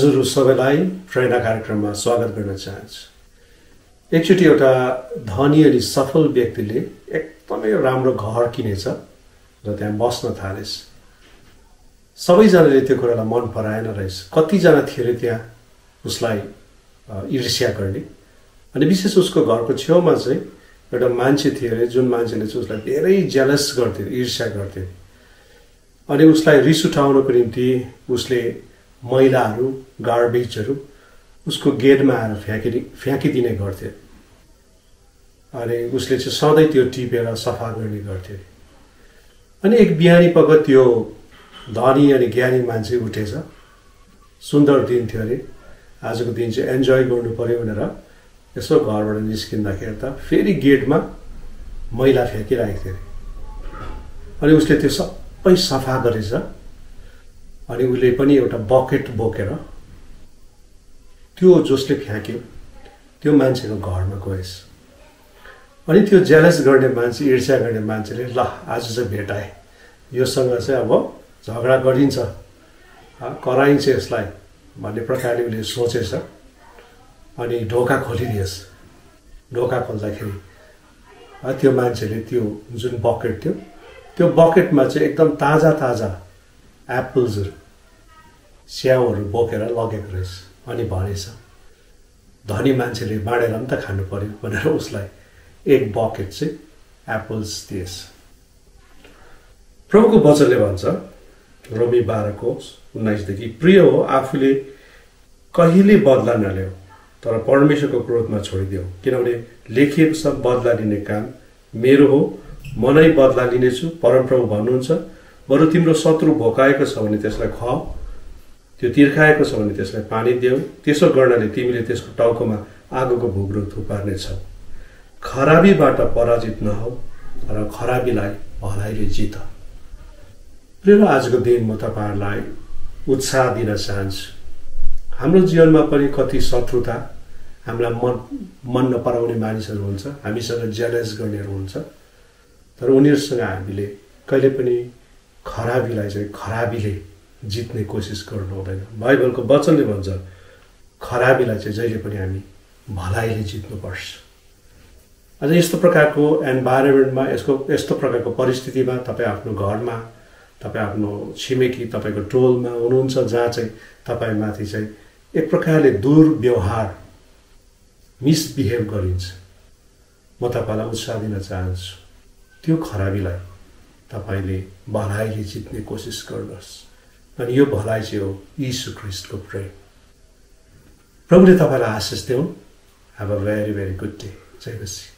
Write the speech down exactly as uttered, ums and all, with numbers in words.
हजुर सबैलाई प्रेरणा कार्यक्रममा स्वागत गर्न चाहन्छु। एकचोटि एउटा धनी अनि सफल व्यक्तिले एकदमै राम्रो घर किनेछ र त्यहाँ बस्न थालेछ। सबैजनाले त्यो कुरालाई मन पराएन रहेछ। कतिजना थिए अरे त्यहाँ उसलाई ईर्ष्या गर्ने। अनि विशेष उसको घरको छेउमा चाहिँ एउटा मान्छे थिए अरे जुन मान्छेले चाहिँ उसलाई धेरै जेलस गर्थे, ईर्ष्या गर्थे। अनि उसलाई रिस उठाउनको निम्ति उसले मैलाहरू गार्बेजहरू उसको गेटमा आएर फ्याँकिदि फ्याँकिदिने गर्थे। अनि उसले चाहिँ सधैँ त्यो टिपेर सफा गर्ने गर्थे। अनि एक बिहानी पख त्यो धनी अनि ज्ञानी मान्छे उठेछ। सुन्दर दिन थियो अरे, आजको दिन चाहिँ एन्जोय गर्नु पर्यो भनेर यसो घरबाट निस्किँदाखेरि त फेरि गेटमा मैला फ्याँकिरहेको थियो। अनि उसले त्यो सबै सफा गरेछ। अनि उसले पनि एउटा बकेट बोकेर त्यो जसले फ्याँक्यो त्यो मान्छेको घरमा गएछ। अनि त्यो जेलस गर्ने मान्छे, ईर्ष्या गर्ने मान्छेले ल आज चाहिँ भेटाए, योसँग चाहिँ अब झगडा गरिन्छ, कराइन्छ यसलाई भन्ने प्रकारले उसले सोचेछ। अनि ढोका खोलिदिएछ। ढोका खोल्दाखेरि त्यो मान्छेले त्यो जुन बकेट थियो त्यो बकेटमा चाहिँ एकदम ताजा ताजा एप्पल्सहरू, स्याउहरू बोकेर लगेको रहेछ। अनि भनेछ धनी मान्छेले बाँडेर पनि त खानु पर्यो भनेर उसलाई एक बकेट चाहिँ एप्पल्स दिएछ। प्रभुको वचनले भन्छ रोमी बाह्रको उन्नाइसदेखि, प्रिय हो आफूले कहिले बदला नल्याऊ तर परमेश्वरको क्रोधमा छोडिदेऊ, किनभने लेखिएको छ बदला लिने काम मेरो हो, म नै बदला लिनेछु परमप्रभु भन्नुहुन्छ। बरु तिम्रो शत्रु भोकाएको छ भने त्यसलाई खुवाऊ, त्यो तिर्खाएको छ भने त्यसलाई पानी देऊ। त्यसो गर्नाले तिमीले त्यसको टाउकोमा आगोको भुग्रो थुपार्नेछौ। खराबीबाट पराजित नहौ र खराबीलाई भलाइले जित। प्रिय, आजको दिन म तपाईँहरूलाई उत्साह दिन चाहन्छु। हाम्रो जीवनमा पनि कति शत्रुता, हामीलाई मन मन नपराउने मानिसहरू हुन्छ, हामीसँग जेलस गर्नेहरू हुन्छ। तर उनीहरूसँग हामीले कहिले पनि खराबीलाई चाहिँ खराबीले जित्ने कोसिस गर्नु हुँदैन। बाइबलको वचनले भन्छ खराबीलाई चाहिँ जहिले पनि हामी भलाइले जित्नुपर्छ। अझ यस्तो प्रकारको एन्भाइरोमेन्टमा, यसको यस्तो प्रकारको परिस्थितिमा तपाईँ आफ्नो घरमा, तपाईँ आफ्नो छिमेकी, तपाईँको टोलमा हुनुहुन्छ जहाँ चाहिँ तपाईँमाथि चाहिँ एक प्रकारले दुर्व्यवहार, मिसबिहेभ गरिन्छ, म तपाईँलाई उत्साह दिन चाहन्छु। त्यो खराबीलाई तपाईँले भलाइले जित्ने कोसिस गर्नुहोस्। अनि यो भलाइ चाहिँ हो यीशु ख्रीष्टको प्रेम। प्रभुले तपाईँलाई आशिष देऊन्। Have a very very good day. जय मसीह।